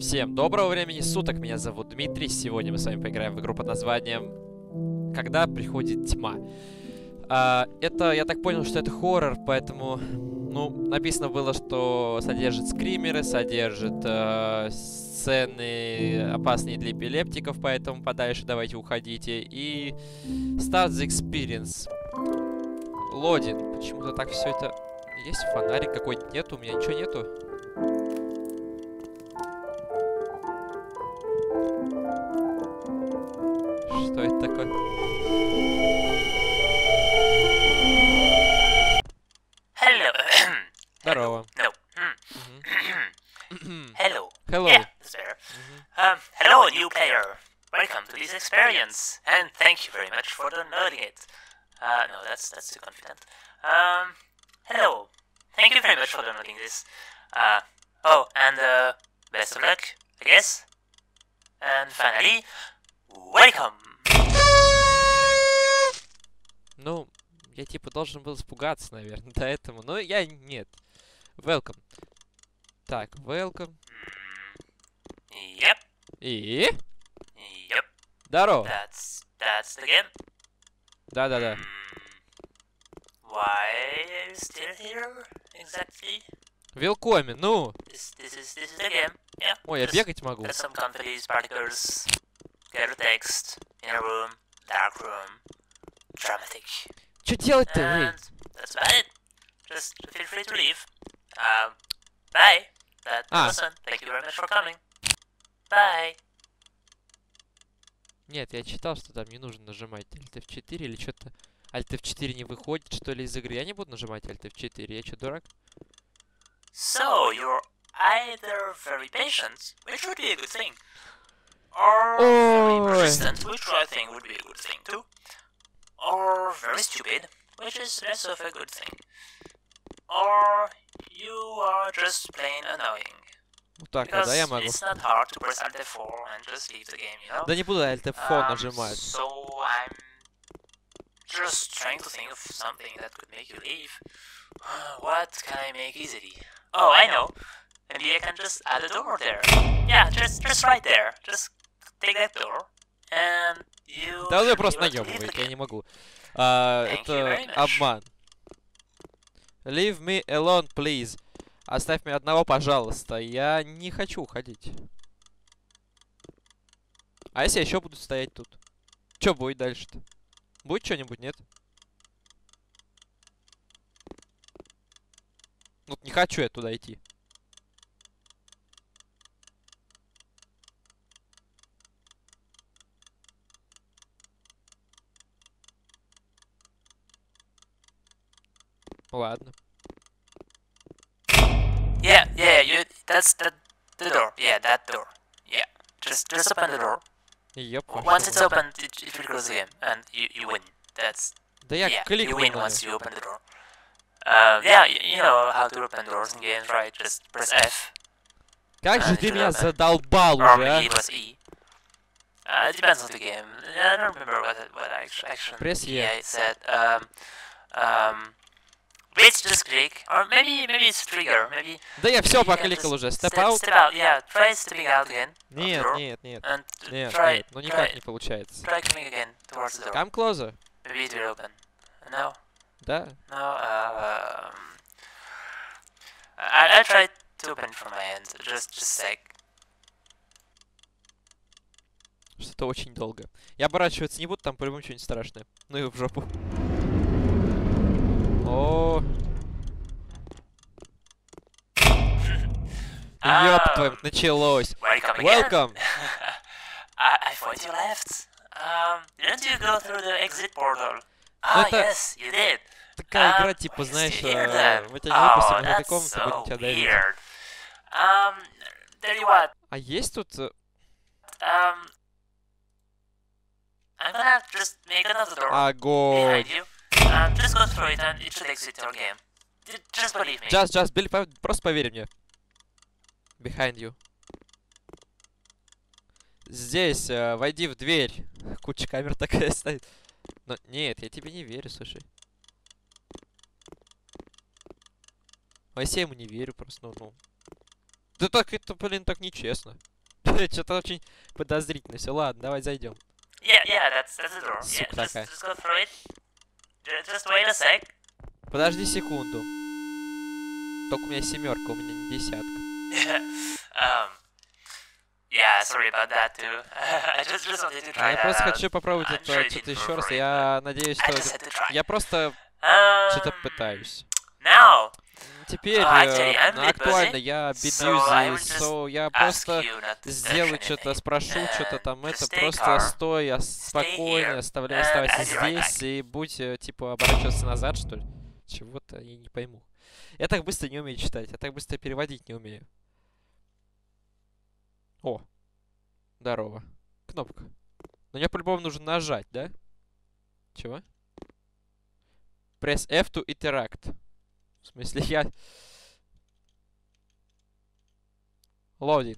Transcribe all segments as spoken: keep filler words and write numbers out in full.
Всем доброго времени суток, меня зовут Дмитрий. Сегодня мы с вами поиграем в игру под названием «Когда приходит тьма». А, это, я так понял, что это хоррор, поэтому, ну, написано было, что содержит скримеры, содержит э, сцены опасные для эпилептиков, поэтому подальше давайте уходите. И start the experience. Лодин. Почему-то так все это... Есть фонарик какой-то? Нету, у меня ничего нету. Что это такое? Hello. Здорово. No. Hello. Hello. Yeah, sir. Um, hello, new player. Welcome to this experience, and thank you very much for downloading it. Uh, no, that's that's too confident. Um, hello. Thank you very much for downloading this. Uh, oh, and uh, best of luck, I guess. And finally, welcome. Ну, я типа должен был испугаться, наверное, до этого. Но я нет. Welcome. Так, welcome. Yep. И? Yep. Здорово. That's that's the game. Да-да-да. Why are you still here exactly? Велкоме, ну. This this is this is the game. Yeah. Ой, я Just бегать могу. Get some confidence particles. Gather text in a room, dark room, dramatic. Что делать-то, эй? And that's about it. Just feel free to leave. Um, bye. That Ah. person. Thank you very much for coming. Bye. Нет, я читал, что там не нужно нажимать Alt эф четыре или что-то. Alt эф четыре не выходит, что ли, из игры. Я не буду нажимать Alt эф четыре. Я что, дурак? So you're either very patient, which would be a good thing, or Ой. very persistent, which I think would be a good thing too, or very stupid, which is less of a good thing, or you are just plain annoying. Вот так, Because да, я могу. it's not hard to press Alt F four and just leave the game, you know? Да не буду Alt эф четыре Um, нажимать. So I'm just trying to think of something that could make you leave. What can I make easily? Oh, I know. Maybe I can just add a door there. Yeah, just just right there. Just take that door, and you. Да вы should be просто able to leave наебываете, the я game. не могу. А, Thank you это very much. обман. Leave me alone, please. Оставь меня одного, пожалуйста. Я не хочу уходить. А если я еще буду стоять тут? Что будет дальше-то? Будет что-нибудь, нет? Вот не хочу я туда идти. Ладно. Yeah, yeah, you. That's the the door. Yeah, that door. Yeah, just just open the door. Ёп, вашу Once it's мать. opened, it, it will close the game, and you you win. That's Да я yeah, you кликнул win на once неё. you open the door. Uh, yeah, you, you know how to open doors in games, right? Just press F, Как же А, ты ничего, меня да. задолбал or уже, а? maybe it was E. Uh, it depends on the game. I don't remember what it- what act- action Press E. yeah, it said. Um, um, it's just click, or maybe maybe it's trigger. Maybe Да я все you can покликал just уже. Step step, out. step out. Yeah, try stepping out again. of the Нет, door, нет, нет. And Нет, try нет. Ну никак try не получается. try coming again towards the door. Come closer. Maybe it will open. No. Да. No, uh, um, I, I tried to open it from my end, just just a sec. Что-то очень долго. Я оборачиваться не буду, там по-любому что-нибудь страшное. Ну и в жопу. О, ёб твою, началось. Welcome again. Welcome. I, I thought you left. Um, didn't you go through the exit portal? Ah, это- yes, you did. Такая Um, игра, типа, why you знаешь, still here э, then? мы тебя не выпустим Oh, из этой that's комнаты, будем so тебя давить. weird. Um, tell you what, А есть тут... э, um, I'm gonna just make another door Огонь. behind you. Um, just go through it and it should exit your game. J- Just believe me. Just, just, Билли, пов- просто поверь мне. Behind you. Здесь, э, войди в дверь. Куча камер такая стоит. Но нет, я тебе не верю, слушай. А если я ему не верю просто, ну, ну. Да так это, блин, так нечестно. Что-то очень подозрительно все. Ладно, давай зайдем. Yeah, yeah, that's that's the door. Сука Yeah, just, такая. just go through it. Ju- Just wait a sec. Подожди секунду. Только у меня семерка, у меня не десятка. um, yeah, sorry about that too. I just just wanted to А try я that просто out. хочу попробовать I'm это sure you что-то did еще раз. for it, Я надеюсь, I что... just had to try. Я просто Um, что-то пытаюсь. Now, Теперь Uh, э, actually, I'm a bit актуально, busy, я so I will бедюзи, just so я ask просто you not to touch сделаю что-то, anything. спрошу Uh, что-то там, just это stay просто calm, стой, а, stay спокойно, here, оставляй, and оставайся I'll be right здесь и будь, э, типа, оборачиваться назад, что ли? Чего-то я не пойму. Я так быстро не умею читать, я так быстро переводить не умею. О, здорово. Кнопка. Но мне по-любому нужно нажать, да? Чего? Press F to interact. В смысле, я... Loading.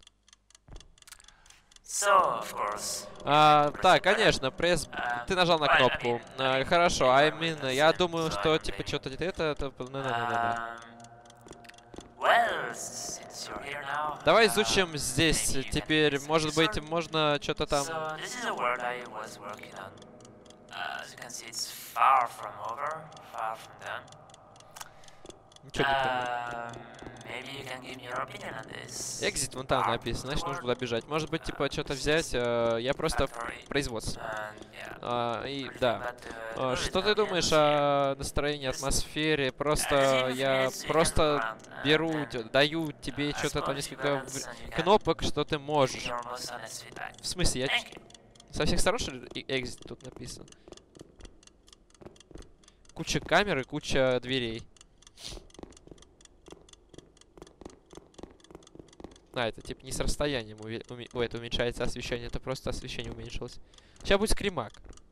So, of course. А, press так, the button. конечно, пресс... Uh, Ты нажал на well, I кнопку. mean, I А, mean, хорошо, it's I already mean, done, я so думаю, I'm что, типа, playing. что-то это... это... на-на-на-на-на. Um, well, since you're here now, Давай uh, изучим здесь. maybe you can Теперь, listen может to быть, some- можно что-то там... So, this is a word I was working on. Uh, as you can see, it's far from over, far from done. Ничего не понимаю. Um, maybe you can give me your opinion on this. Экзит вон там написано, значит, нужно туда бежать. Может быть, типа, что-то взять. э, Я просто в Factory. производстве. And, yeah, А, и, everything да. but, uh, А, the Что original ты думаешь atmosphere. о настроении, атмосфере? Uh, Просто just я few minutes you can просто run, беру, and д- then, даю тебе uh, что-то там small несколько buttons, в- and you can кнопок, что ты give me можешь. your most honest feedback. В смысле, я Thank you. со всех сторон, что ли, и- экзит тут написано? Куча камер и куча дверей. А, это типа не с расстоянием уве- уме- ой, это уменьшается освещение, это просто освещение уменьшилось. Сейчас будет скримак.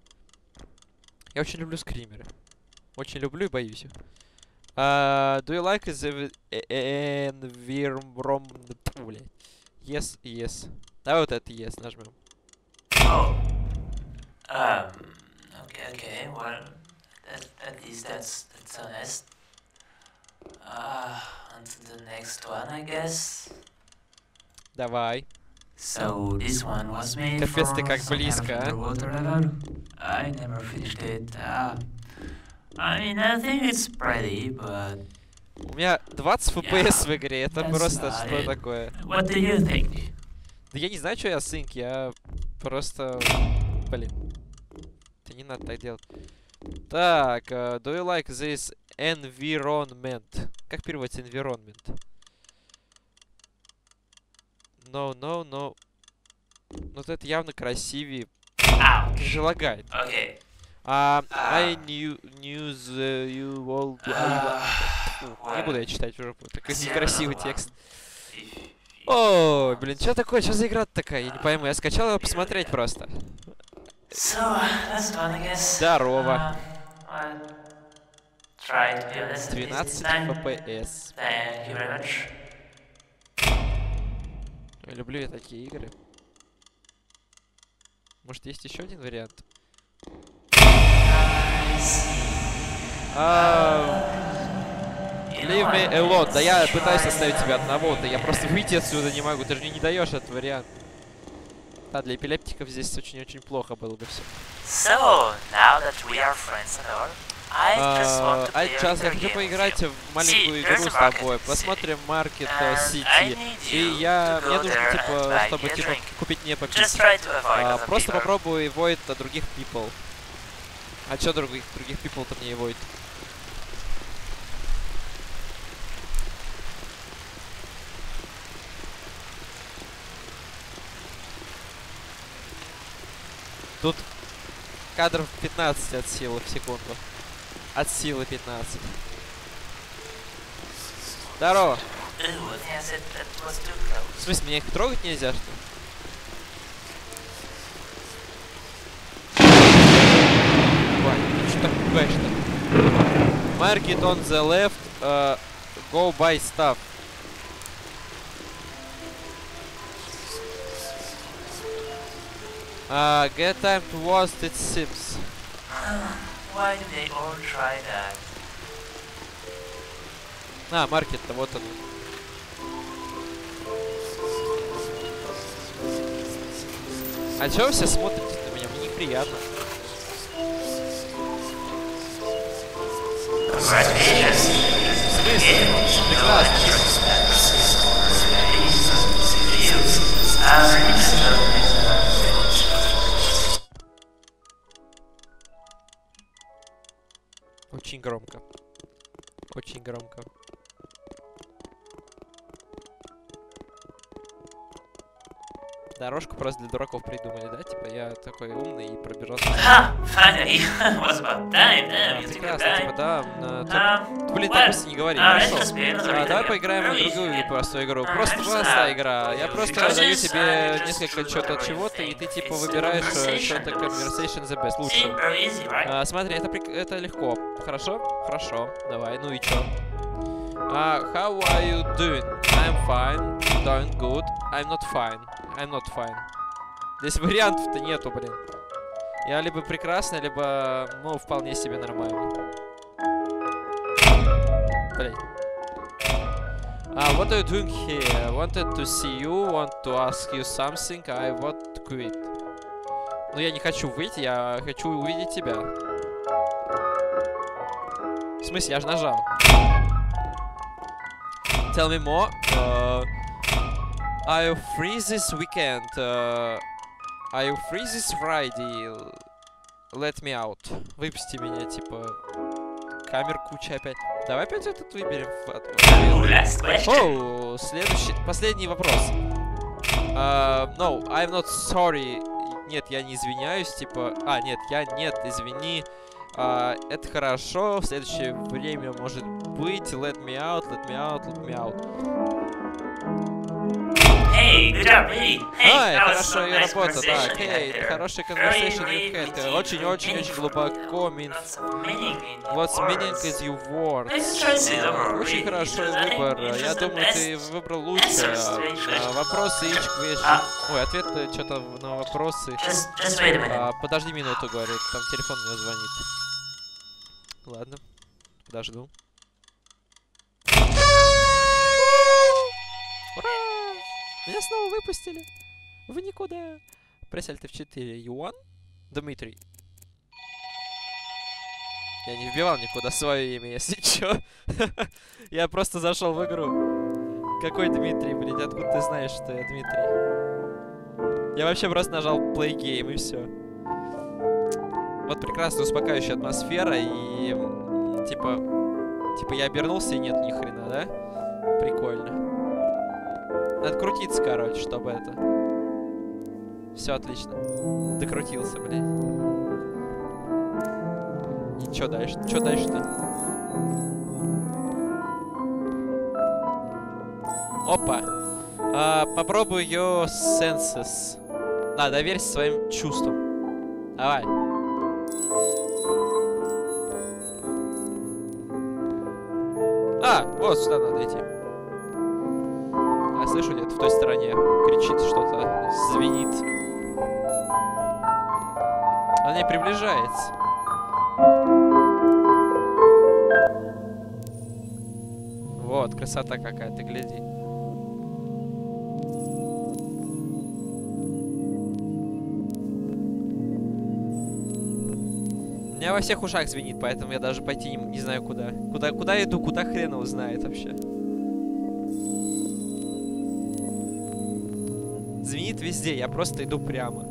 Я очень люблю скримеры. Очень люблю и боюсь их. Uh, do you like the environment? Блядь. Yes, yes. Давай вот это yes нажмем. Oh. Um. Okay. Okay. Well, that, at least that's that's honest. Uh, on to the next one, I guess. Давай. So this one was made Капец, for ты как some kind of близко, а. underwater level. I never finished it. Uh, I mean, I think it's pretty, but У меня двадцать эф пи эс в игре, это that's просто about что it. такое? what do you think? Да я не знаю, что я сынк, я просто... Блин. Это не надо так делать. Так, uh, do you like this environment? Как переводится environment? No, no, no. Ну, вот это явно красивее. Ouch. Же лагает. Okay. А, А. I knew, knew the you all... Uh, Фу, не буду я читать уже. Такой Zero некрасивый one. текст. If- Ой, блин, что такое? Что за игра такая? Я не пойму. Я скачал его посмотреть просто. So, that's one, I guess. Здорово. Uh, I'll try to be honest at least this двенадцать time. эф пи эс. Thank you very much. Я люблю я такие игры. Может, есть еще один вариант? А, Leave me alone. Да я пытаюсь оставить тебя одного, да я просто выйти отсюда не могу. Ты же мне не даешь этот вариант. Да, для эпилептиков здесь очень-очень плохо было бы все. So, now that we are friends and all, I just want to А play a сейчас я little хочу game поиграть with you. в маленькую See, игру there's a с market тобой. city. Посмотрим Market And I City. need И you я... to Мне go нужно, there and типа, buy чтобы, me a типа, drink. купить мне попить. Just try to avoid А, other просто people. попробую avoid от других people. А чё других, других people-то мне avoid? Тут кадров пятнадцать от силы в секунду. От силы пятнадцать. Здорово. Ooh, yes, it, that was too В close. смысле, мне их трогать нельзя, что ли? Вань, ты что так пугаешь-то? Market on the left, uh, go buy stuff. Uh, get time to waste, it seems. Why do they all try that? А, маркет-то, вот он. А чё вы все смотрите на меня? Мне неприятно. В смысле? Прекрасно. Очень громко. Очень громко. Дорожку просто для дураков придумали, да? Типа я такой умный и пробежался. Ah, finally! Was about time, А, damn, it's прекрасно, time. типа, да. на- ты- Um, Блин, well, так быстро не говори, uh, let's хорошо. just play another А, video давай game. поиграем в Very другую easy. простую игру. Uh, Просто just, простая uh, игра. Я просто because даю this, тебе uh, just несколько choose что-то whatever you чего-то, и ты think типа fits the выбираешь э, conversation что-то the best. conversation the best, See, лучше. very easy, right? А, смотри, это, прик- это легко. Хорошо? Хорошо. Давай, ну и чё? А, how are you doing? I'm fine. Doing good. I'm not fine. I'm not fine. Здесь вариантов-то нету, блин. Я либо прекрасный, либо, ну, вполне себе нормально. Блин. Uh, what are you doing here? Wanted to see you, want to ask you something, I want to quit. Ну, я не хочу выйти, я хочу увидеть тебя. В смысле, я же нажал. Tell me more. Uh, are you free this weekend? Uh, are you free this Friday? Let me out. Выпусти меня, типа... Камер куча опять. Давай опять этот выберем. Oh, last question. Оу, следующий, последний вопрос. Uh, no, I'm not sorry. Нет, я не извиняюсь, типа... А, нет, я... Нет, извини. Uh, это хорошо, в следующее время может быть. Let me out, let me out, let me out. Hey, good job, really. Hey, Ай, that was хорошая some nice работа, да. conversation you had Окей, there. хорошая Very, conversation very you had. deep, Очень-очень-очень meaningful. глубоко. Mean. Lots of meaning in your What's meaning words. is your words. Nice choices overall, Очень really. хороший It was, I think, выбор. it was Я the думаю, ты best выбрал лучшее. answers to each А, question. Вопросы each question. А. Ой, ответы что-то на вопросы. Just, just wait a minute. А, подожди минуту, говорит. Там телефон мне звонит. Ладно. Подожду. Ура! Меня снова выпустили. Вы никуда. Пресс Alt эф четыре. Юан? Дмитрий. Я не вбивал никуда свое имя, если чё. Я просто зашел в игру. Какой Дмитрий, блядь? Откуда ты знаешь, что я Дмитрий? Я вообще просто нажал play game и все. Вот прекрасная успокаивающая атмосфера и м, типа типа я обернулся и нет ни хрена, да? Прикольно. Надо крутиться, короче, чтобы это. Все отлично. Докрутился, блядь. И чё дальше? Чё дальше-то? Опа. А, попробую ее senses. Да, доверься своим чувствам. Давай. А, вот сюда надо идти. Я слышу, где-то в той стороне кричит что-то, звенит. Она не приближается. Вот, красота какая, ты гляди. У меня во всех ушах звенит, поэтому я даже пойти не, не знаю куда. Куда, куда иду, куда хрен его знает вообще. Звенит везде, я просто иду прямо.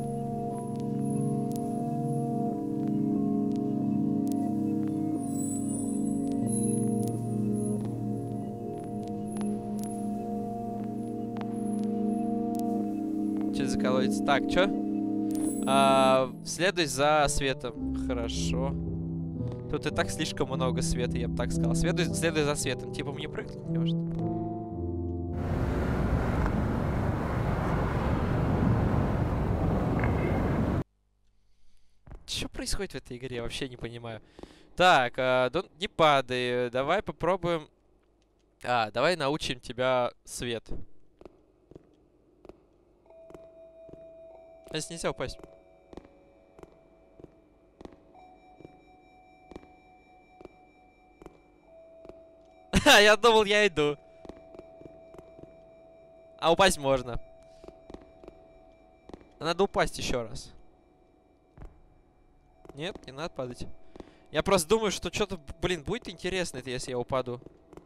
Что за колодец? Так, чё? А, следуй за светом. Хорошо. Тут и так слишком много света, я бы так сказал. Следуй, следуй за светом. Типа мне прыгнуть не может. Что происходит в этой игре? Я вообще не понимаю. Так, а, дон- не падай. Давай попробуем... А, давай научим тебя свет. Здесь нельзя упасть. Я думал, я иду. А упасть можно. Надо упасть еще раз. Нет, не надо падать. Я просто думаю, что что-то, блин, будет интересно, если я упаду.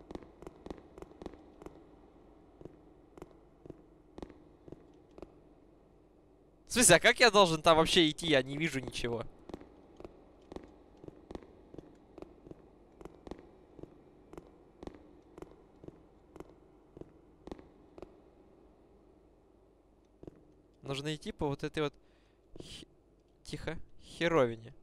В смысле, а как я должен там вообще идти? Я не вижу ничего. Нужно идти по вот этой вот... Хи... Тихо. Херовине.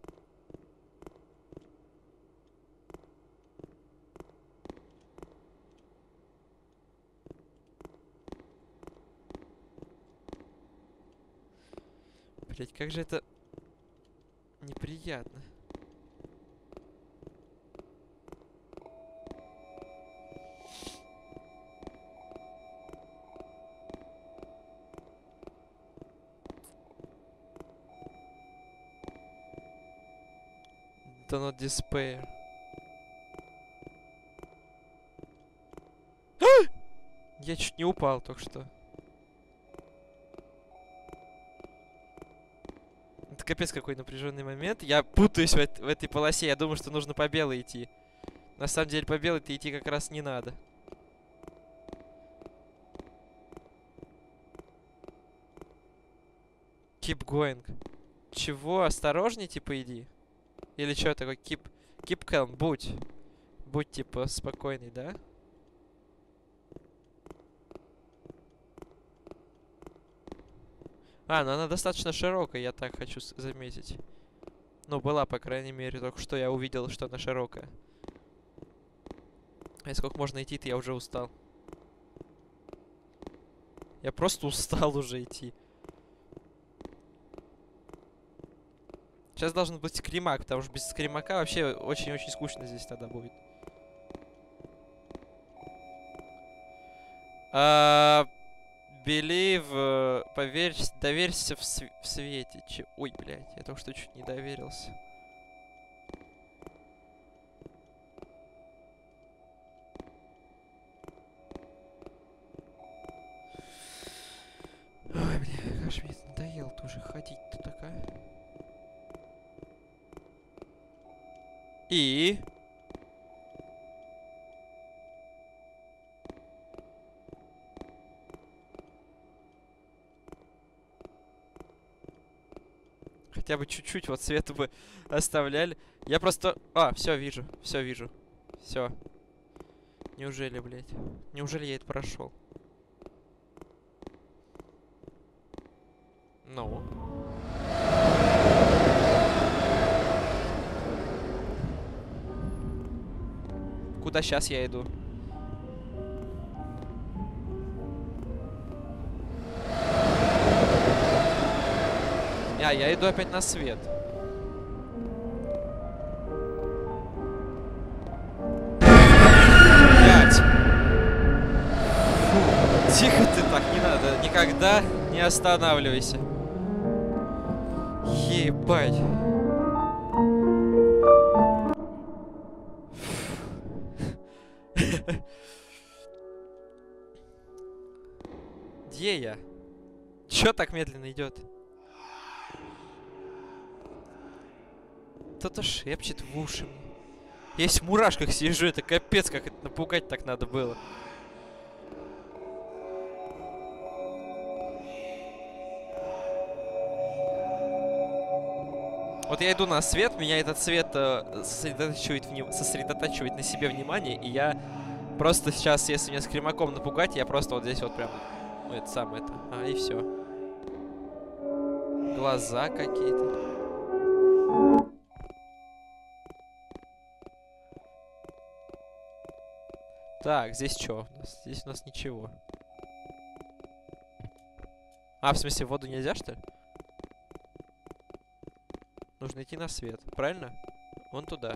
Блять, как же это неприятно. Do not despair. Я чуть не упал только что. Это капец какой напряженный момент. Я путаюсь в, в этой полосе. Я думаю, что нужно по белой идти. На самом деле по белой-то идти как раз не надо. Keep going. Чего? Осторожней, типа, иди? Или что такое? Keep, keep calm. Будь. Будь, типа, спокойный, да? А, ну она достаточно широкая, я так хочу заметить. Ну, была, по крайней мере, только что я увидел, что она широкая. А сколько можно идти-то, я уже устал. Я просто устал уже идти. Сейчас должен быть скримак, потому что без скримака вообще очень-очень скучно здесь тогда будет. А, believe, поверь, доверься в, св в свете. Че Ой, блядь, я только что чуть не доверился. Ой, бля, как же мне это надоело тоже ходить-то такая. И... Хотя бы чуть-чуть вот света бы оставляли. Я просто... А, все, вижу. Все, вижу. Все. Неужели, блядь? Неужели я это прошел? Ну. Куда сейчас я иду? А, я иду опять на свет. Блять. Фу, тихо ты так, не надо. Никогда не останавливайся. Ебать. Где я? Чё так медленно идет? Кто-то шепчет в уши мне. Я весь в мурашках сижу, это капец, как это напугать так надо было. Вот я иду на свет, меня этот свет э, сосредотачивает, вни... сосредотачивает на себе внимание, и я просто сейчас, если меня скримаком напугать, я просто вот здесь вот прям, ну это самое это, а и все. Глаза какие-то. Так, здесь что у нас? Здесь у нас ничего. А, в смысле, в воду нельзя, что ли? Нужно идти на свет, правильно? Вон туда.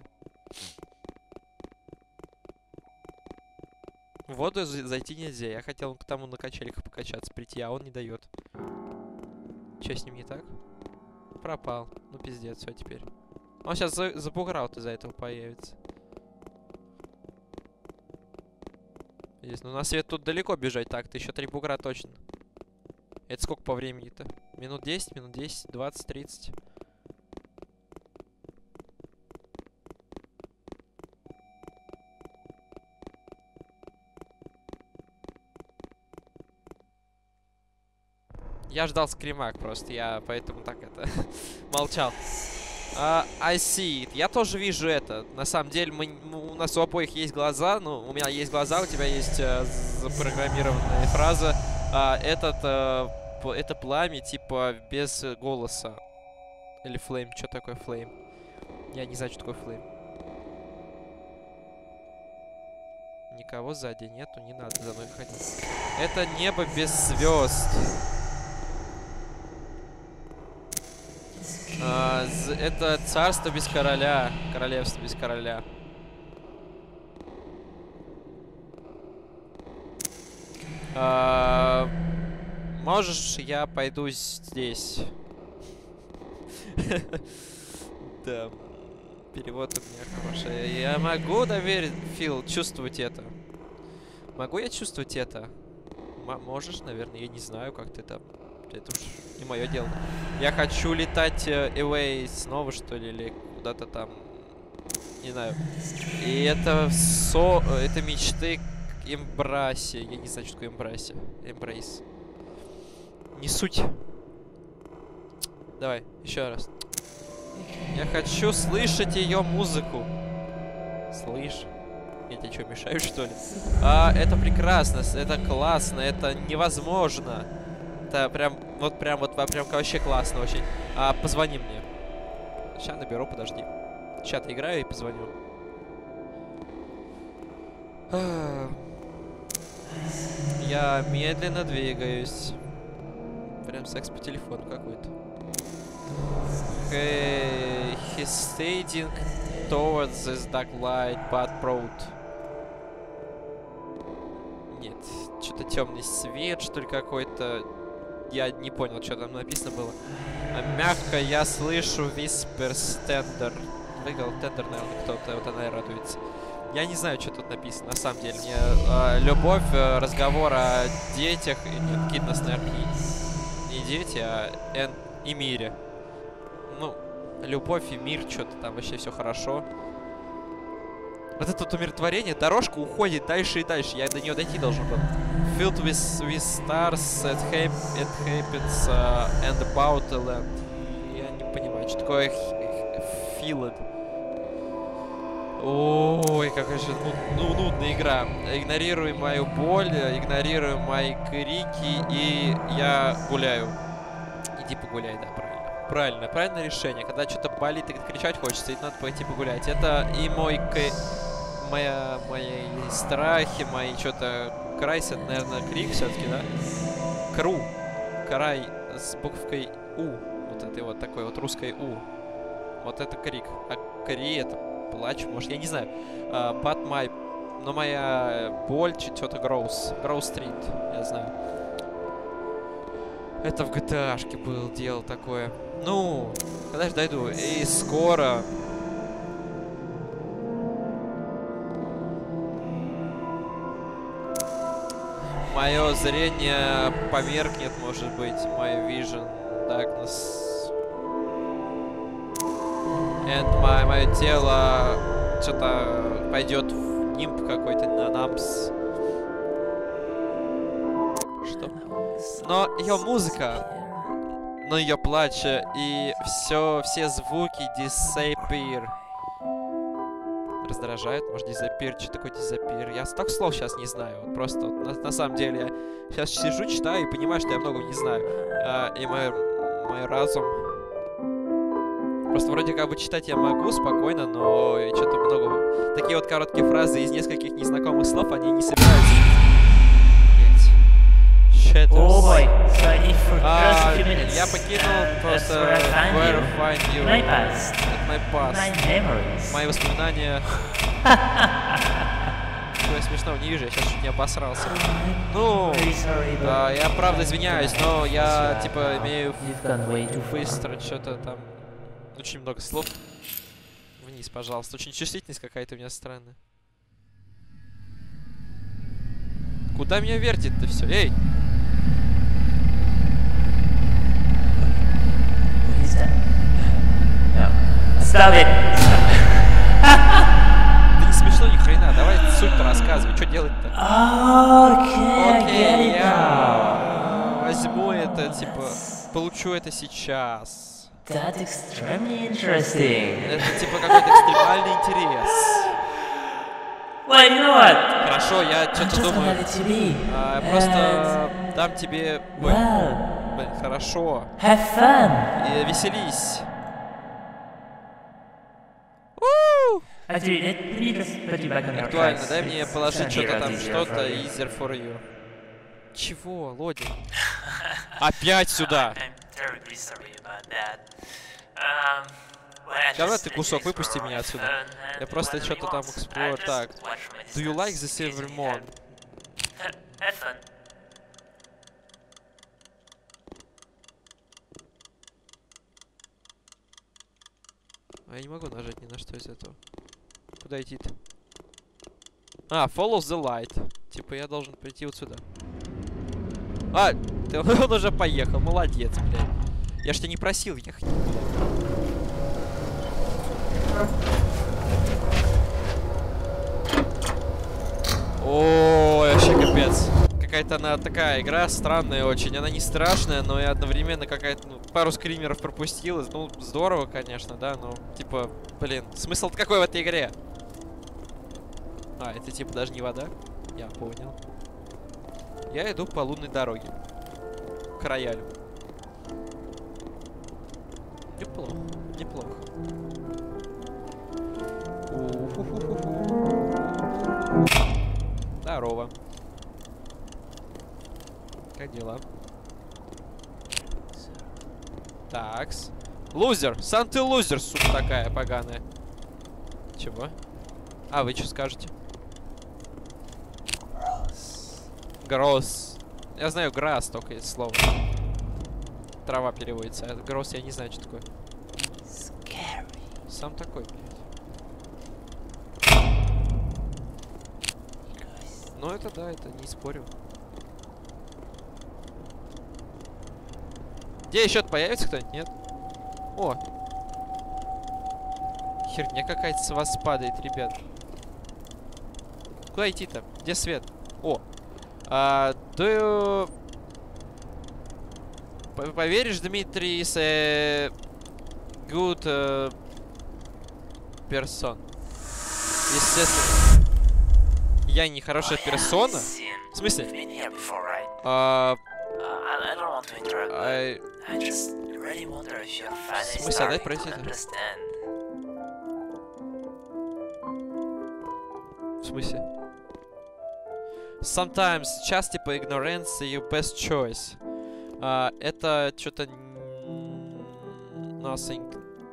В воду зайти нельзя. Я хотел к тому на качельках покачаться, прийти, а он не дает. Че с ним не так? Пропал. Ну пиздец, все теперь. Он сейчас за, за бугра-то из-за этого появится. Здесь, ну на свет тут далеко бежать. Так, ты еще три бугра точно. Это сколько по времени-то? Минут десять, минут десять, двадцать, тридцать. Я ждал скримак просто, я поэтому так это молчал. Uh, I see it. Я тоже вижу это. На самом деле, мы, у нас у обоих есть глаза. Ну, у меня есть глаза, у тебя есть uh, запрограммированная фраза. Uh, этот, uh, это пламя, типа, без голоса. Или флейм. Что такое флейм? Я не знаю, что такое флейм. Никого сзади нету, не надо за мной ходить. Это небо без звезд. А, это царство без короля. Королевство без короля. А, можешь, я пойду здесь. Да. Перевод у меня хороший. Я могу доверить, Фил, чувствовать это. Могу я чувствовать это? М можешь, наверное, я не знаю, как ты там. Это уж не мое дело. Я хочу летать э, away снова, что ли, или куда-то там. Не знаю. И это со... это мечты к эмбрасе. Я не знаю, что такое эмбрасе. Эмбрейс. Не суть. Давай, еще раз. Я хочу слышать ее музыку. Слышь? Я тебе что, мешаю, что ли? А, это прекрасно, это классно, это невозможно. Это прям, вот прям, вот прям вообще классно очень. А, позвони мне. Сейчас наберу, подожди. Сейчас я играю и позвоню. А, я медленно двигаюсь. Прям секс по телефону какой-то. Hey, he's staging towards this dark light, but proud. Нет, что-то темный свет, что ли, какой-то. Я не понял, что там написано было. А мягко я слышу whispers tender. Выиграл тендер, наверное, кто-то. Вот она и радуется. Я не знаю, что тут написано, на самом деле. Мне э, любовь, э, разговор о детях. Нет, Киднес, наверное, не, не дети, а эн, и мире. Ну, любовь и мир, что-то там вообще все хорошо. Вот это вот умиротворение, дорожка уходит дальше и дальше. Я до нее дойти должен был. Filled with, with stars, it, hap it happens uh, and about the land. Я не понимаю, что такое feel it. Ой, какая же ну, ну, нудная игра. Игнорируй мою боль, игнорируй мои крики, и я гуляю. Иди погуляй, да, правильно. Правильно, правильное решение. Когда что-то болит и кричать хочется, и надо пойти погулять. Это и мой к... моя, мои страхи, мои что-то... Крайс, это, наверное, крик все-таки, да? Кру. Край с буковкой У. Вот этой вот такой вот русской У. Вот это крик. А кри это плач, может, я не знаю. Uh, but my... Но моя боль, что-то Gross. Gross Street, я знаю. Это в джи ти эй-шке был, делал такое. Ну, когда же дойду? И скоро... Мое зрение померкнет, может быть. My vision, darkness. And my, мое тело что-то пойдет в нимб какой-то, на намс. Что? Но ее музыка, но ее плач и все, все звуки disappear. Раздражает, может, disappear, что такое disappear? Я столько слов сейчас не знаю, вот просто вот, на, на самом деле я сейчас сижу, читаю и понимаю, что я многого не знаю. А, и мой, мой разум... Просто вроде как бы читать я могу спокойно, но что-то много... Такие вот короткие фразы из нескольких незнакомых слов, они не собираются. Oh boy, so I need for а, just a few minutes. Я покинул uh, просто where where find you. My past. My past. My memories. Мои воспоминания. Что я смешного не вижу, я сейчас чуть не обосрался. Ну, а, я правда извиняюсь, но я типа имею быстро что-то там. Очень много слов. Вниз, пожалуйста. Очень чувствительность какая-то у меня странная. Куда меня вертит-то все? Эй! Stop it! Да не смешно ни хрена, давай суть-то рассказывай, что делать-то? Okay, Окей, я возьму это, типа, получу это сейчас. That's extremely interesting. Это, типа, какой-то экстремальный интерес. Well, you know what? Хорошо, я что-то думаю. А, я просто дам тебе... Ой, Well, блин, хорошо. have fun. И веселись. Actually, let me just put you back on your Актуально, tracks. дай мне It's положить certainly что-то a lot там, easier что-то for you. easier for you. Чего, Лодин? Опять сюда. I'm terribly sorry about that. Um, well, I Когда just ты let кусок you выпусти explore меня have отсюда. fun and Я do просто whatever что-то you там want. explore. I Так. just watch from a Do you like the distance, Silver easily Moon? have- Have fun. А я не могу нажать ни на что из этого. Куда идти-то? А, follow the light. Типа я должен прийти вот сюда. А, ты, он уже поехал, молодец, блядь. Я ж тебя не просил ехать никуда. Ой, вообще капец. Какая-то она такая игра странная очень. Она не страшная, но и одновременно какая-то... Ну, пару скримеров пропустила. Ну, здорово, конечно, да, но... Типа, блин, смысл-то какой в этой игре? А, это типа даже не вода? Я понял. Я иду по лунной дороге. К роялю. Неплохо, неплохо. Здорово. Как дела? Такс. Лузер! Сам ты лузер, сука такая поганая. Чего? А, вы что скажете? Гросс. Я знаю грасс, только это слово. Трава переводится. А гросс я не знаю, что такое. Scary. Сам такой, блядь. Ну это да, это не спорю. Где еще появится кто-нибудь? Нет? О! Херня какая-то с вас падает, ребят. Куда идти-то? Где свет? О! А, do you... Поверишь, Дмитрий, is a good uh, person? Естественно. Я не хорошая персона? В смысле? А... I don't want to interrupt. I... I just really wonder if you're finally В смысле, дай starting пройти to это. understand. В смысле? Sometimes, just типа ignorance your best choice. А, это что-то... Nothing.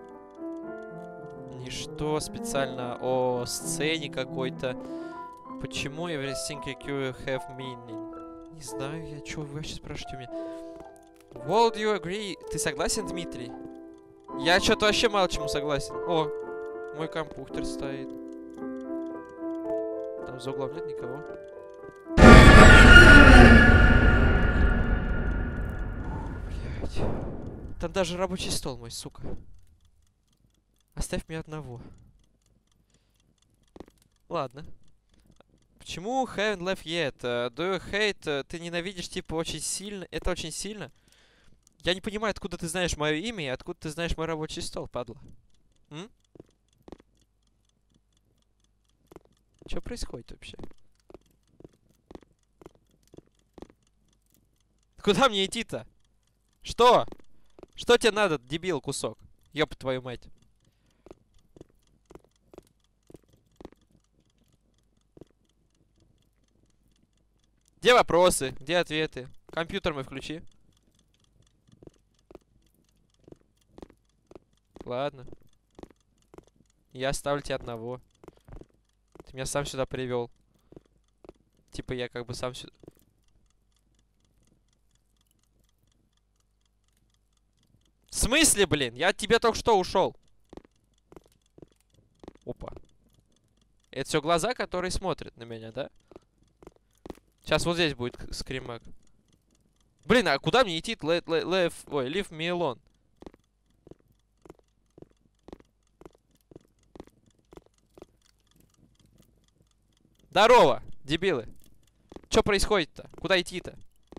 Ничто специально о сцене какой-то. Почему everything you have meaning? Не знаю я, чё вы вообще спрашиваете у меня. Would you agree? Ты согласен, Дмитрий? Я что-то вообще мало чему согласен. О, мой компьютер стоит. Там за углом нет никого. Блять. Там даже рабочий стол мой, сука. Оставь меня одного. Ладно. Почему haven't left yet? Uh, do you hate? Uh, ты ненавидишь, типа, очень сильно? Это очень сильно? Я не понимаю, откуда ты знаешь мое имя и откуда ты знаешь мой рабочий стол, падла. М? Что происходит вообще? Куда мне идти-то? Что? Что тебе надо, дебил кусок? Ёб твою мать. Где вопросы? Где ответы? Компьютер мой включи. Ладно. Я оставлю тебя одного. Ты меня сам сюда привел. Типа я как бы сам сюда... В смысле, блин? Я от тебя только что ушел. Опа. Это все глаза, которые смотрят на меня, да? Сейчас вот здесь будет скримак. Блин, а куда мне идти? Let, let, let, ой, leave me alone. Здорово, дебилы. Что происходит-то? Куда идти-то?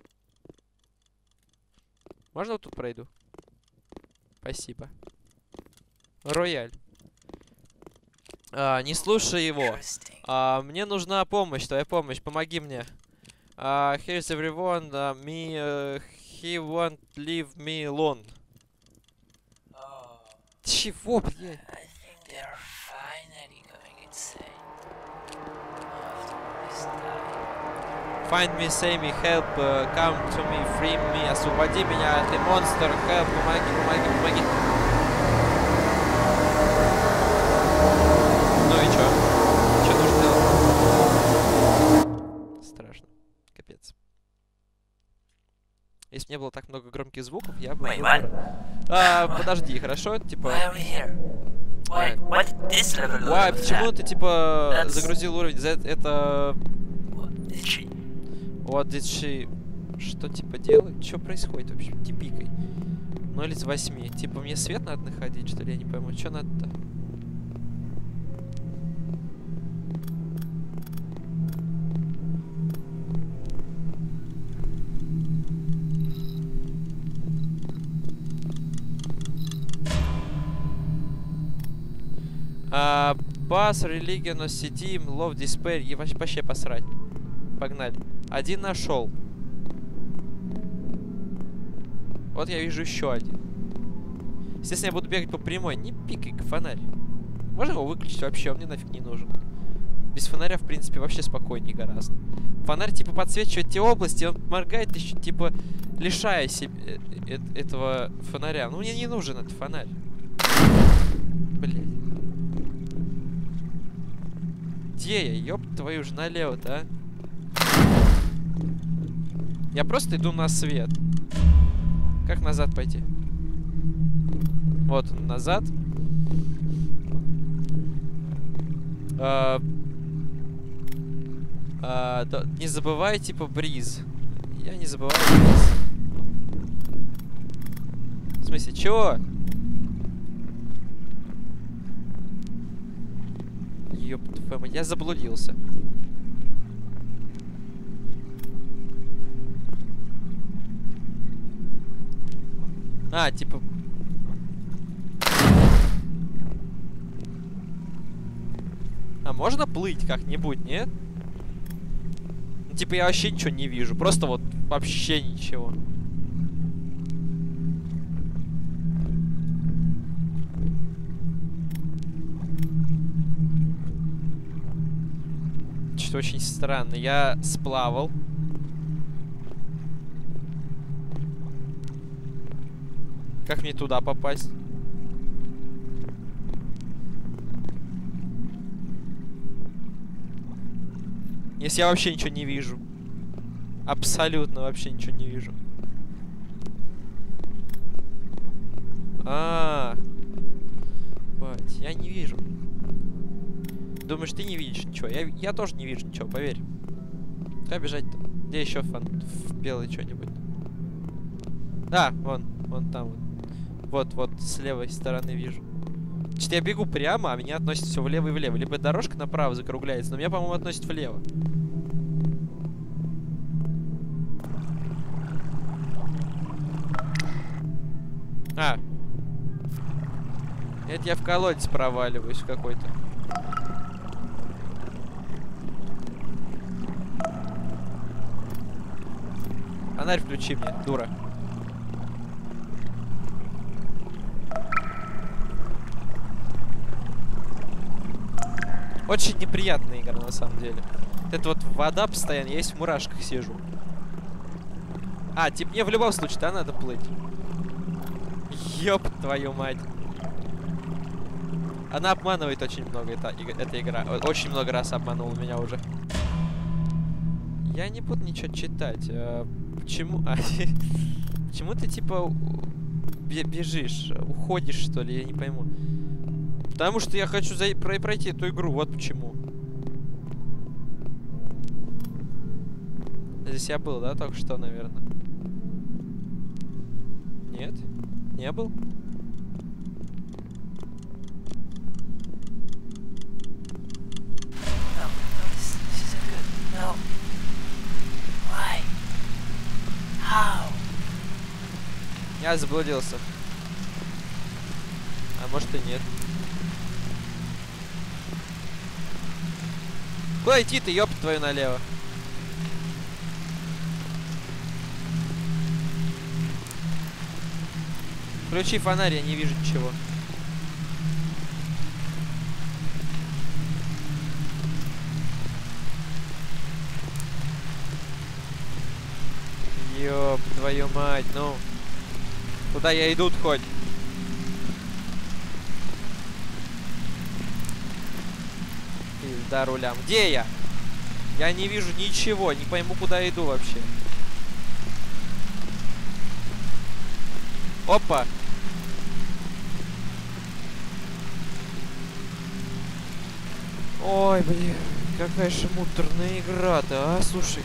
Можно вот тут пройду? Спасибо. Рояль. А, не слушай его. А, мне нужна помощь, твоя помощь. Помоги мне. Uh, here's everyone. Uh, me, uh, he won't leave me alone. Oh, Чего, блядь? I think they're finally going insane. After all this time. Find me, save me, help, uh, come to me, free me. Освободи меня, ты монстр, help, помоги, помоги, помоги. Ну и чё? Чё нужно делать? Страшно. Капец. Если бы не было так много громких звуков, я бы... Wait, what? А, подожди, хорошо? Типа... Why are we here? Why? What did this level load Why? with Почему that? ты, типа, That's- загрузил уровень? За это... это... What did she? What did she... Что, типа, делать? Что происходит вообще? Типикой. ноль из восьми. Типа, мне свет надо находить, что ли? Я не пойму. Что надо-то? А, Pass, Religion, Steam, Love, Despair. И вообще, вообще посрать. Погнали. Один нашел. Вот я вижу еще один. Естественно, я буду бегать по прямой. Не пикай фонарь. Можно его выключить вообще? Он мне нафиг не нужен. Без фонаря, в принципе, вообще спокойнее гораздо. Фонарь, типа, подсвечивает те области, он моргает еще, типа, лишая себе э э этого фонаря. Ну, мне не нужен этот фонарь. Блять. Где я? Ёб твою ж налево-то, а? Я просто иду на свет. Как назад пойти? Вот он, назад. А, а, да, не забывай, типа, бриз. Я не забываю бриз. В смысле, чего? Ёп твою мать, я заблудился. А, типа... А можно плыть как-нибудь, нет? Ну, типа я вообще ничего не вижу. Просто вот вообще ничего. Что-то очень странно. Я сплавал. Как мне туда попасть? Если я вообще ничего не вижу. Абсолютно вообще ничего не вижу. А, -а, -а. Бать, я не вижу. Думаешь, ты не видишь ничего? Я, я тоже не вижу ничего, поверь. Куда бежать-то? Где еще фан в белый что-нибудь? А, вон, вон там вот. Вот, вот, с левой стороны вижу. Значит, я бегу прямо, а меня относит все влево и влево. Либо дорожка направо закругляется, но меня, по-моему, относит влево. А. Это я в колодец проваливаюсь какой-то. Фонарь включи мне, дура. Очень неприятная игра, на самом деле. Это вот вода постоянно, я весь в мурашках сижу. А, типа мне в любом случае, да, надо плыть? Ёб твою мать. Она обманывает очень много, эта, эта игра. Очень много раз обманула меня уже. Я не буду ничего читать. А, почему... А, почему ты, типа, бежишь? Уходишь, что ли? Я не пойму. Потому что я хочу за... пройти эту игру. Вот почему. Здесь я был, да, только что, наверное? Нет? Не был? No, no, this, this Я заблудился. А может и нет. Куда идти-то, ёпт твою налево? Включи фонарь, я не вижу ничего. Ёп, твою мать, ну. Куда я иду хоть? Пизда рулям. Где я? Я не вижу ничего, не пойму, куда иду вообще. Опа! Ой, блин, какая же муторная игра-то, а, слушай.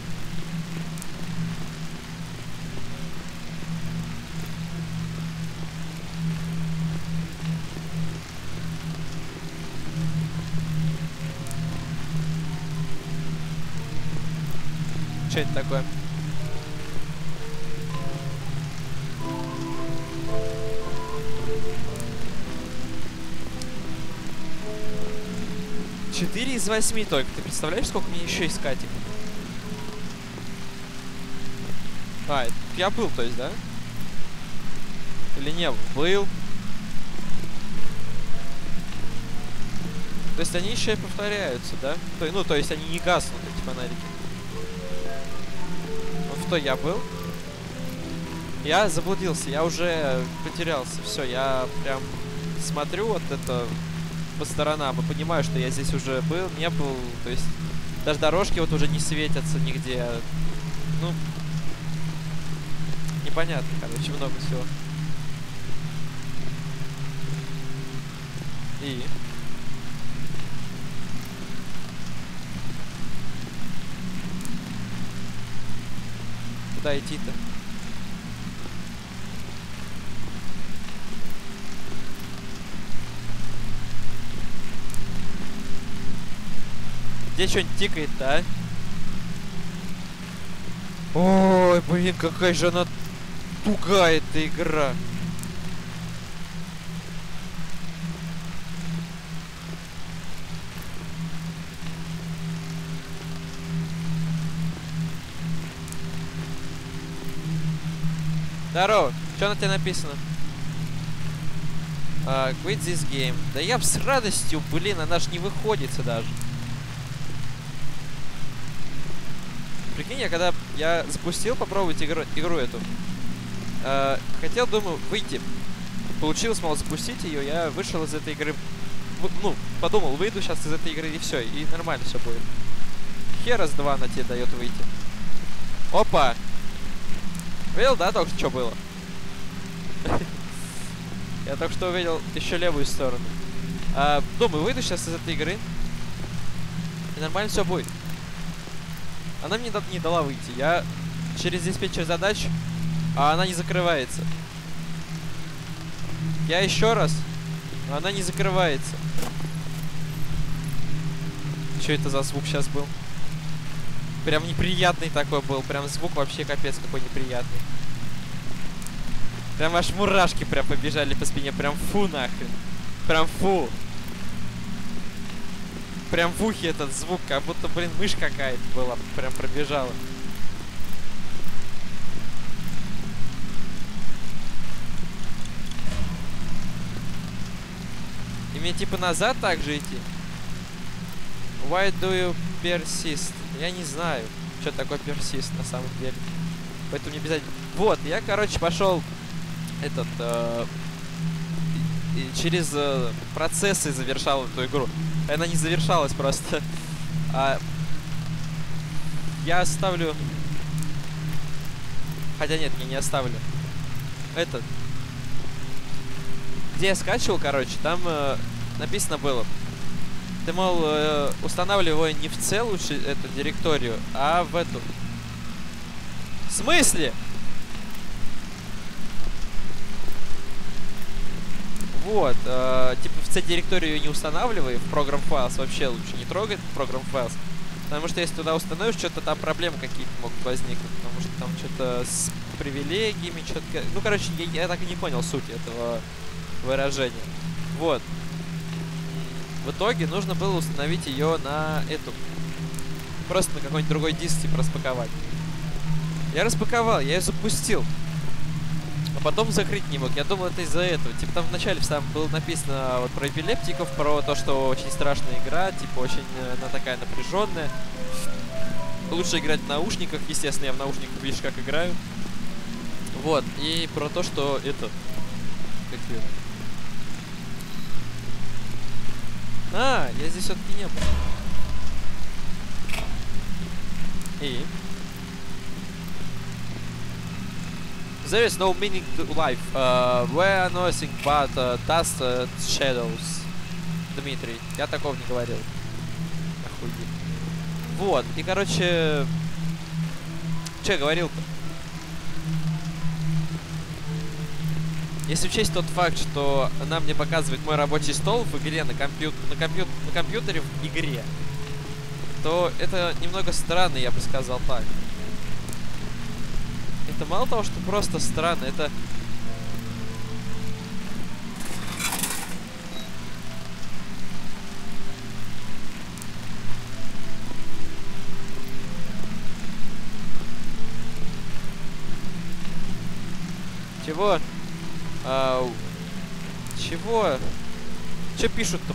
Что это такое? Четыре из восьми только. Ты представляешь, сколько мне еще искать их? А, я был, то есть, да? Или не был? Был. То есть они еще и повторяются, да? То, ну, то есть они не гаснут, эти фонарики. Ну, что, я был? Я заблудился, я уже потерялся. Все, я прям смотрю вот это по сторонам и понимаю, что я здесь уже был, не был. То есть даже дорожки вот уже не светятся нигде. Ну, непонятно, короче, много всего. И... Куда идти-то? Где что-нибудь тикает-то, а? Ой, блин, какая же она тугая эта игра. Здорово, что на тебе написано? Uh, quit this game. Да я б с радостью, блин, она ж не выходится даже. Прикинь, я когда я запустил попробовать игру, игру эту, э, хотел, думаю, выйти. Получилось, мол, запустить ее, я вышел из этой игры. Ну, подумал, выйду сейчас из этой игры и все, и нормально все будет. Хера с два она тебе дает выйти. Опа! Видел, да, только что было? Я только что увидел еще левую сторону. А, думаю, выйду сейчас из этой игры. И нормально все будет. Она мне не дала выйти. Я через диспетчер задач, а она не закрывается. Я еще раз, а она не закрывается. Что это за звук сейчас был? Прям неприятный такой был. Прям звук вообще капец какой неприятный. Прям аж мурашки прям побежали по спине. Прям фу нахрен. Прям фу. Прям в ухе этот звук, как будто, блин, мышь какая-то была. Прям пробежала. И мне типа назад так же идти? Why do you persist? Я не знаю, что такое persist на самом деле. Поэтому не обязательно. Вот, я, короче, пошел этот э, и, и через э, процессы завершал эту игру. Она не завершалась просто. А я оставлю. Хотя нет, я не оставлю. Этот. Где я скачивал, короче, там э, написано было. Ты, мол, э, устанавливай не в целую эту директорию, а в эту. В смысле? Вот, э, типа в C-директорию не устанавливай, в Program Files вообще лучше не трогать Program Files. Потому что если туда установишь, что-то там проблемы какие-то могут возникнуть. Потому что там что-то с привилегиями, что-то... Ну, короче, я, я так и не понял суть этого выражения. Вот. В итоге нужно было установить ее на эту... Просто на какой-нибудь другой диск, типа, распаковать. Я распаковал, я ее запустил. А потом закрыть не мог. Я думал, это из-за этого. Типа, там вначале в самом было написано вот про эпилептиков, про то, что очень страшная игра, типа, очень она такая напряженная. Лучше играть в наушниках. Естественно, я в наушниках, видишь, как играю. Вот. И про то, что это... Как ее... А, я здесь все-таки не был. И... There is no meaning to life. Uh, we're nothing but uh, dust and shadows. Дмитрий, я такого не говорил. Охуеть. Вот, и короче... Че я говорил-то? Если учесть тот факт, что она мне показывает мой рабочий стол в игре на, компью... на, компью... на компьютере в игре, то это немного странно, я бы сказал так. Это мало того, что просто странно, это... Чего? А, чего? Че пишут-то?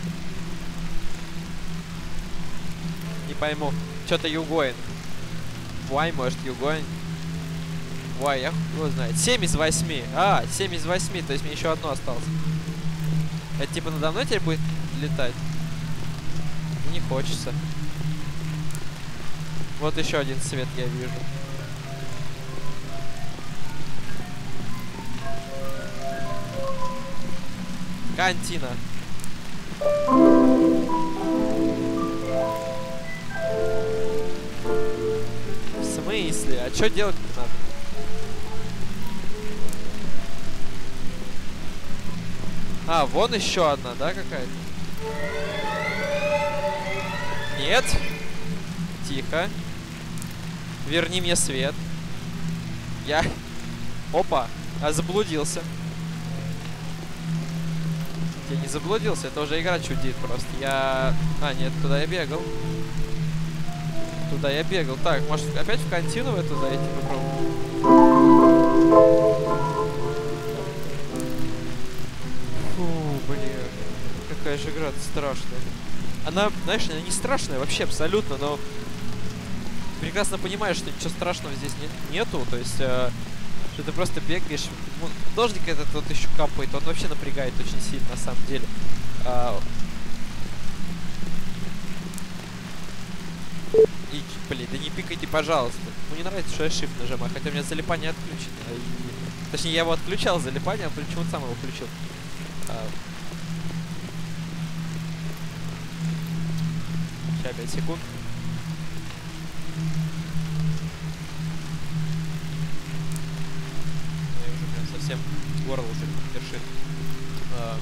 Не пойму. Что-то Югоин. Why, может, Югоин? Why, я его знает. семь из восьми. А, семь из восьми, то есть мне еще одно осталось. Это типа надо мной теперь будет летать? Не хочется. Вот еще один цвет я вижу. Кантина. В смысле? А что делать-то надо? А, вон еще одна, да, какая-то? Нет. Тихо. Верни мне свет. Я... Опа. А заблудился. Я не заблудился, это уже игра чудит просто. Я... А, нет, туда я бегал. Туда я бегал. Так, может опять в кантину в эту зайти попробовать? Фу, блин. Какая же игра страшная. Она, знаешь, она не страшная вообще абсолютно, но... Прекрасно понимаешь, что ничего страшного здесь нет, нету. То есть... Э, что ты просто бегаешь. Дождик этот вот еще капает, он вообще напрягает очень сильно на самом деле. А... И, блин, да не пикайте, пожалуйста. Ну не нравится, что я shift нажимаю, хотя у меня залипание отключено. И... Точнее, я его отключал, залипание, а почему-то сам его включил. А... Сейчас, пять секунд. Совсем горло уже першит. А...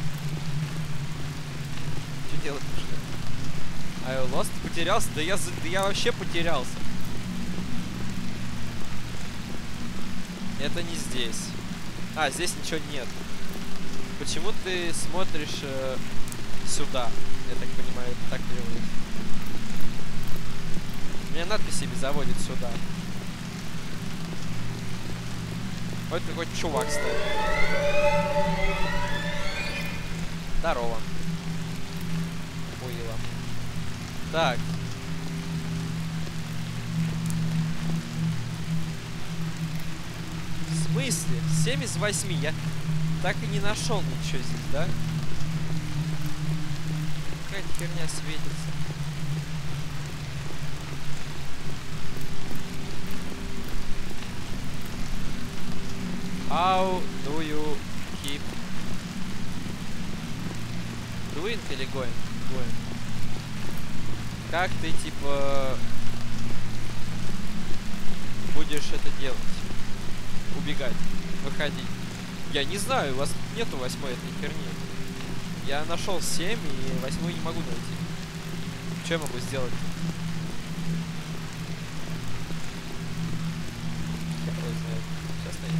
Что делать нужно? I lost? Потерялся? Да я, да я вообще потерялся. Это не здесь. А, здесь ничего нет. Почему ты смотришь э, сюда? Я так понимаю, это так переводится. У меня надпись себе заводит сюда. Вот какой-то чувак стоит. Здорово. Уила. Так. В смысле? семь из восьми. Я так и не нашел ничего здесь, да? Какая-то херня светится. How do you keep doing или going? Going? Как ты типа будешь это делать? Убегать, выходить? Я не знаю, у вас нету восьмой этой херни. Я нашел семь и восьмую не могу найти. Что я могу сделать? Я просто знаю. Сейчас найду.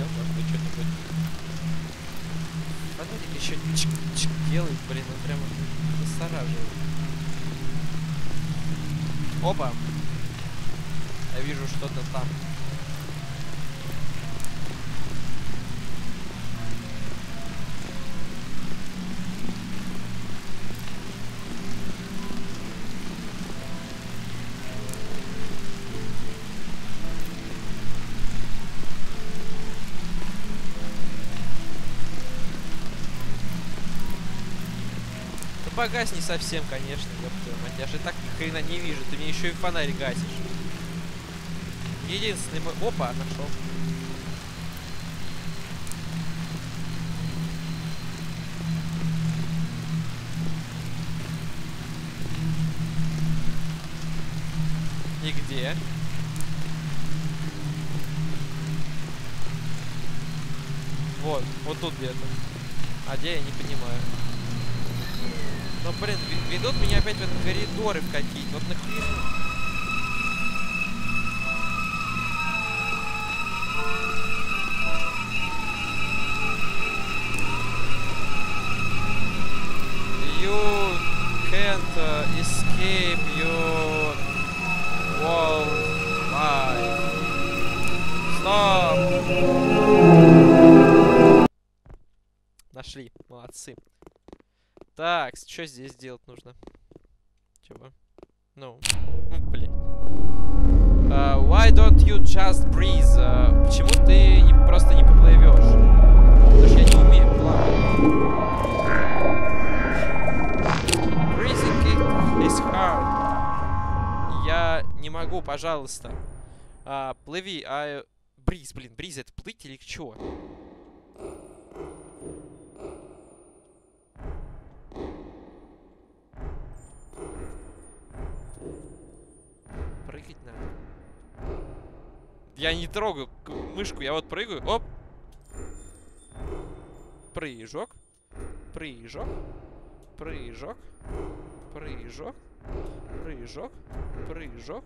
еще чик-чик делает, блин, он прямо настораживает. Опа! Я вижу что-то там. Погасни совсем, конечно, ёпта мать. Я же так ни хрена не вижу. Ты мне еще и фонарь гасишь. Единственный мой... Опа, нашел. Нигде. Вот, вот тут где-то. А где, я не понимаю. Но, блин, ведут меня опять в этот коридоры в какие-то. Вот нахрена. You can't uh, escape your world life. Stop! Нашли, молодцы. Так, что здесь делать нужно? Чего? Ну, ну блин. Uh, why don't you just breathe? Uh, почему ты не, просто не поплывешь? Потому что я не умею плавать. Breathing is hard. Я не могу, пожалуйста. Uh, плыви, а... Бриз, блин, бриз это плыть или чего? Прыгать надо. Я не трогаю мышку, я вот прыгаю. Оп! Прыжок. Прыжок. Прыжок. Прыжок. Прыжок. Прыжок.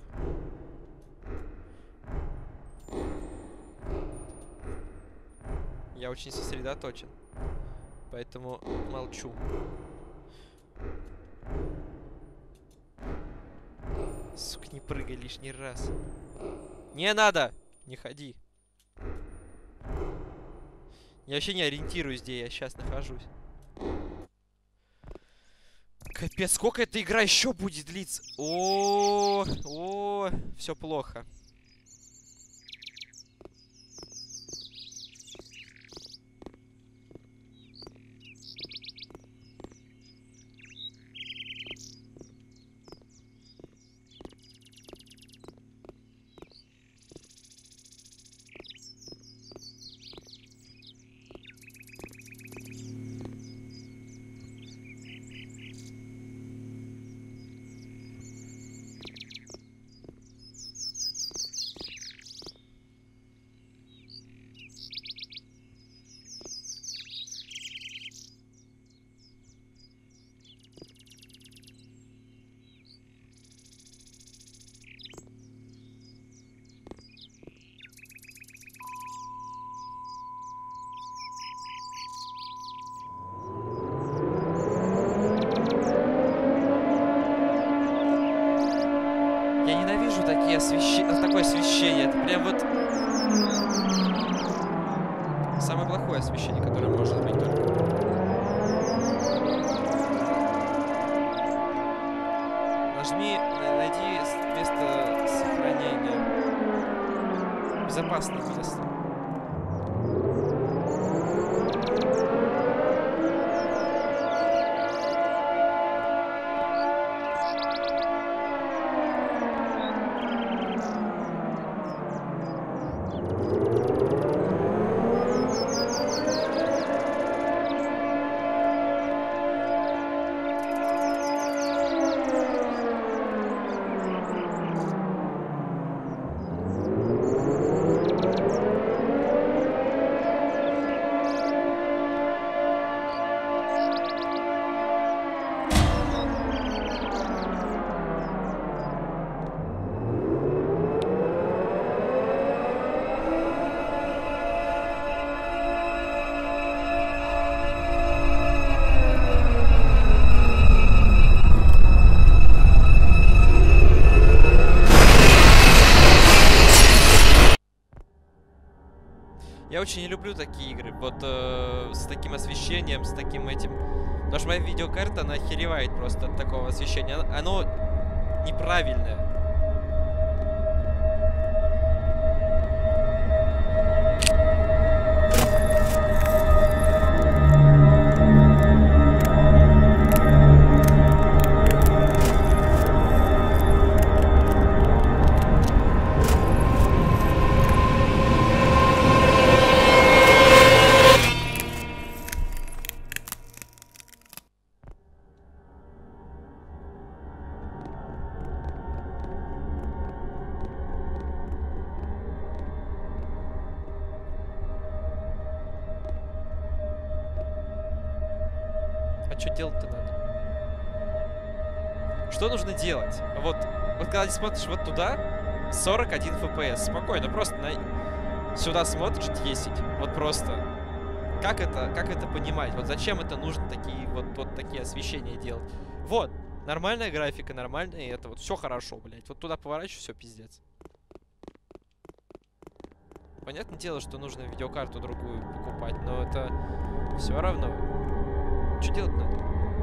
Я очень сосредоточен. Поэтому молчу. Сука, не прыгай лишний раз. Не надо! Не ходи. Я вообще не ориентируюсь, где я сейчас нахожусь. Капец, сколько эта игра еще будет длиться? О, о, все плохо. Я ненавижу такие освещ... такое освещение. Это прям вот самое плохое освещение, которое может быть только. Нажми, найди место сохранения. Безопасное место. Я очень не люблю такие игры, вот э, с таким освещением, с таким этим. Потому что моя видеокарта, она охеревает просто от такого освещения. Оно неправильное. А что делать-то надо? Что нужно делать? Вот, вот когда ты смотришь вот туда, сорок один эф пи эс. Спокойно, просто на... сюда смотришь десять. Вот просто. Как это, как это понимать? Вот зачем это нужно такие вот, вот такие освещения делать? Вот, нормальная графика, нормальная это. Вот все хорошо, блядь. Вот туда поворачиваю, все пиздец. Понятное дело, что нужно видеокарту другую покупать, но это все равно. Что делать надо?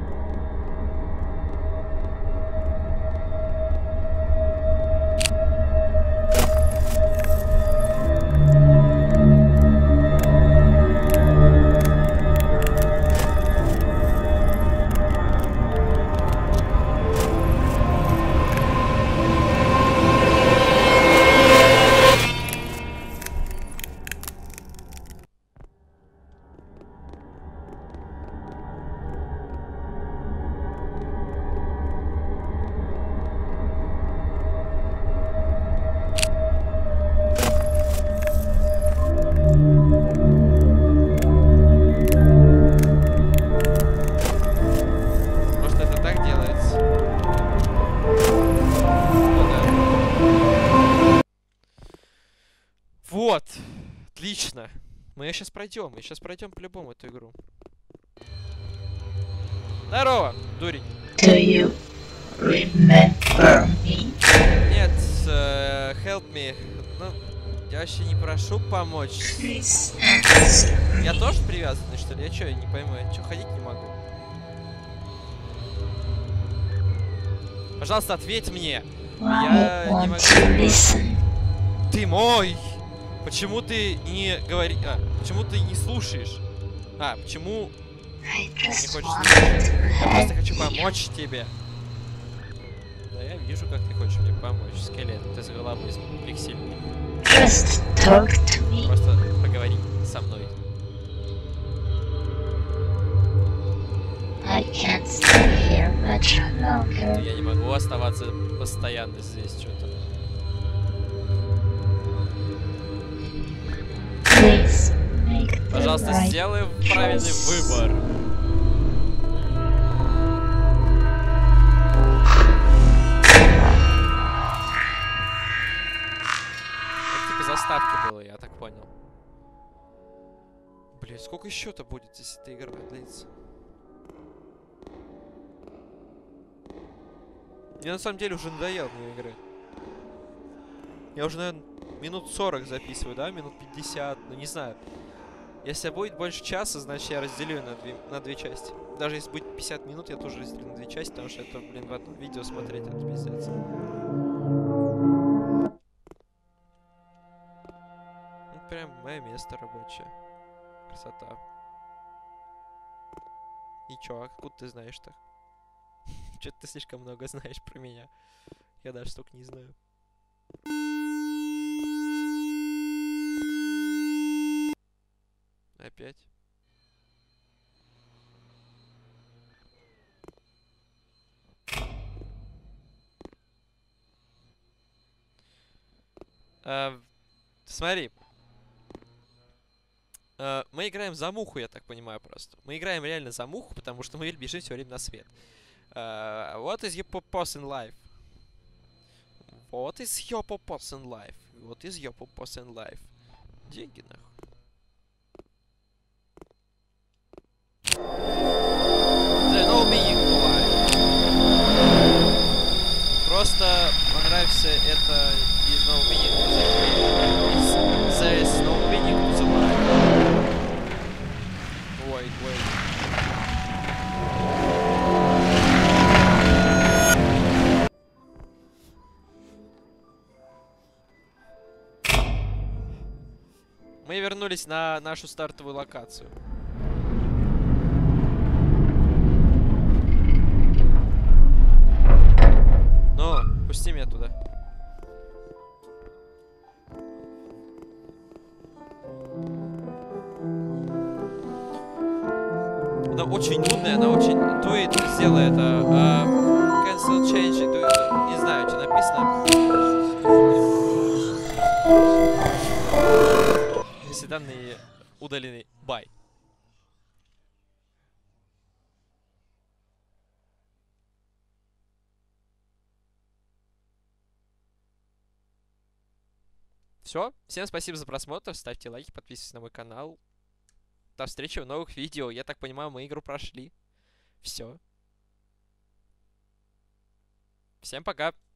Вот, отлично. Мы ее сейчас пройдем, мы сейчас пройдем по-любому эту игру. Здорово, дурень. Do you remember me? Нет, uh, help me. Ну, я вообще не прошу помочь. Please answer. Я тоже привязанный, что ли? Я что, я не пойму, я что, ходить не могу? Пожалуйста, ответь мне. Why Я не won't могу. you listen? Ты мой! Почему ты не говори... А, почему ты не слушаешь? А, почему I не just хочешь want слушать? to Я просто help хочу you. помочь тебе. Да, я вижу, как ты хочешь мне помочь. Скелет, ты с головой пиксельный. Just talk to me. Просто поговори со мной. I can't stay here much longer. Я не могу оставаться постоянно здесь, что-то. Please make the Пожалуйста, right сделай правильный choice. выбор. Это типа заставки было, я так понял. Блин, сколько еще-то будет, если эта игра длится? Мне на самом деле уже надоело мне игры. Я уже, наверное, минут сорок записываю, да? Минут пятьдесят, ну не знаю. Если будет больше часа, значит я разделю на две, на две части. Даже если будет пятьдесят минут, я тоже разделю на две части, потому что это, блин, в одном видео смотреть, это пиздец. Ну, прям мое место рабочее. Красота. И чё, откуда ты знаешь-то? Чё-то ты слишком много знаешь про меня. Я даже столько не знаю. Опять. А, смотри. А, мы играем за муху, я так понимаю, просто. Мы играем реально за муху, потому что мы бежим все время на свет. Uh, what is your purpose in life? What is your purpose in life? What is your purpose in life? Деньги, нахуй. There's no meaning to life. Просто понравился это is no meaning to the game. There is no meaning to the life. Мы вернулись на нашу стартовую локацию. Но, пусти меня туда. Она очень нудная, она очень... Туит, сделай это. Uh, cancel change. Do... Не знаю, что написано. Все данные удалены. Бай. Все. Всем спасибо за просмотр. Ставьте лайки, подписывайтесь на мой канал. До встречи в новых видео. Я так понимаю, мы игру прошли. Все. Всем пока.